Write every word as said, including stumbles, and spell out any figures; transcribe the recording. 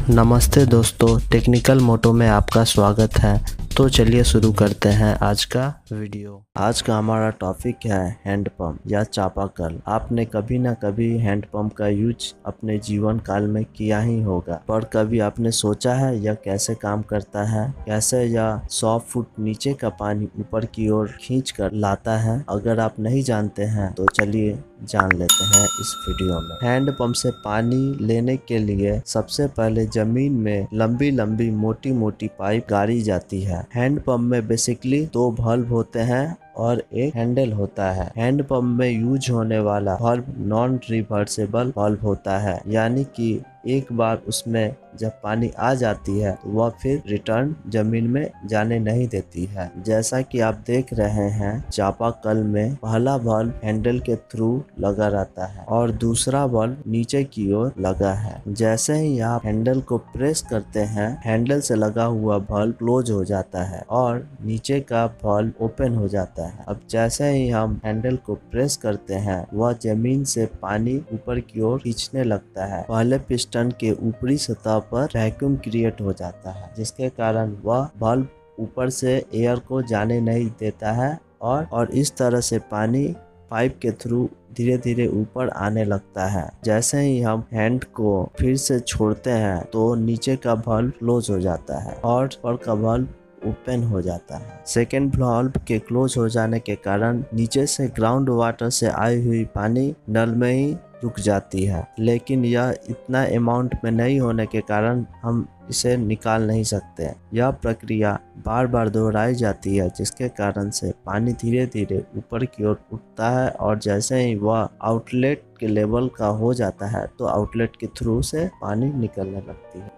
नमस्ते दोस्तों, टेक्निकल मोटो में आपका स्वागत है। तो चलिए शुरू करते हैं आज का वीडियो। आज का हमारा टॉपिक है हैंडपंप या चापाकल। आपने कभी ना कभी हैंडपंप का यूज अपने जीवन काल में किया ही होगा, पर कभी आपने सोचा है यह कैसे काम करता है, कैसे यह सौ फुट नीचे का पानी ऊपर की ओर खींच कर लाता है। अगर आप नहीं जानते हैं तो चलिए जान लेते हैं इस वीडियो में। हैंडपंप से पानी लेने के लिए सबसे पहले जमीन में लंबी लंबी मोटी मोटी पाइप गाड़ी जाती है। हैंडपंप में बेसिकली दो वाल्व होते हैं और एक हैंडल होता है। हैंडपंप में यूज होने वाला वाल्व नॉन रिवर्सेबल वाल्व होता है, यानी कि एक बार उसमें जब पानी आ जाती है तो वह फिर रिटर्न जमीन में जाने नहीं देती है। जैसा कि आप देख रहे हैं, चापाकल में पहला वाल्व हैंडल के थ्रू लगा रहता है और दूसरा वाल्व नीचे की ओर लगा है। जैसे ही आप हैंडल को प्रेस करते हैं, हैंडल से लगा हुआ वाल्व क्लोज हो जाता है और नीचे का वाल्व ओपन हो जाता है। अब जैसे ही हम हैंडल को प्रेस करते हैं, वह जमीन से पानी ऊपर की ओर खींचने लगता है। पहले पिस्टन के ऊपरी सतह पर वैक्यूम क्रिएट हो जाता है, जिसके कारण वह वाल्व ऊपर से एयर को जाने नहीं देता है और और इस तरह से पानी पाइप के थ्रू धीरे धीरे ऊपर आने लगता है। जैसे ही हम हैंड को फिर से छोड़ते हैं तो नीचे का वाल्व क्लोज हो जाता है और ऊपर का वाल्व ओपन हो जाता है। सेकेंड वाल्व के क्लोज हो जाने के कारण नीचे से ग्राउंड वाटर से आई हुई पानी नल में ही रुक जाती है, लेकिन यह इतना अमाउंट में नहीं होने के कारण हम इसे निकाल नहीं सकते। यह प्रक्रिया बार बार दोहराई जाती है, जिसके कारण से पानी धीरे धीरे ऊपर की ओर उठता है और जैसे ही वह आउटलेट के लेवल का हो जाता है तो आउटलेट के थ्रू से पानी निकलने लगती है।